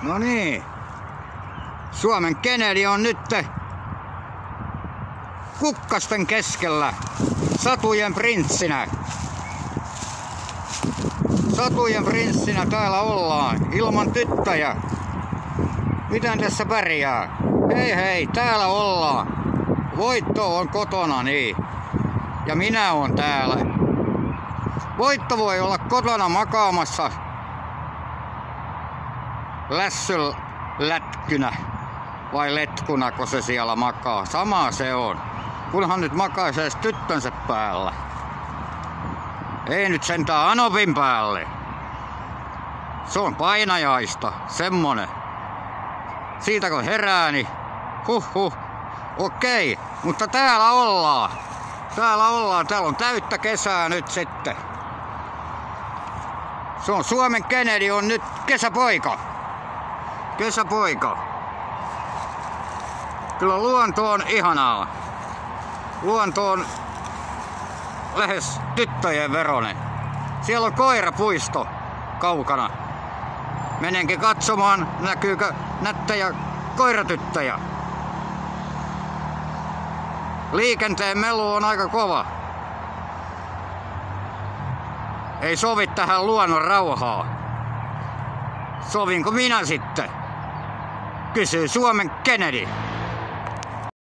No niin. Suomen Kennedy on nyt kukkasten keskellä. Satujen prinssinä. Satujen prinssinä täällä ollaan. Ilman tyttöjä. Miten tässä pärjää? Hei hei, täällä ollaan. Voitto on kotona, niin. Ja minä oon täällä. Voitto voi olla kotona makaamassa lässylätkynä vai letkuna, kun se siellä makaa. Sama se on. Kunhan nyt makaisi edes tyttönsä päällä. Ei nyt sentään anopin päälle. Se on painajaista, semmonen. Siitä kun herää, niin Okei, mutta täällä ollaan. Täällä on täyttä kesää nyt sitten. Se on Suomen Kennedy on nyt kesäpoika. Kyllä luonto on ihanaa. Luonto on lähes tyttöjen veronen. Siellä on koirapuisto kaukana. Menenkin katsomaan, näkyykö nättejä koiratyttöjä. Liikenteen melu on aika kova. Ei sovi tähän luonnon rauhaa. Sovinko minä sitten? Kysyy Suomen Kennedy.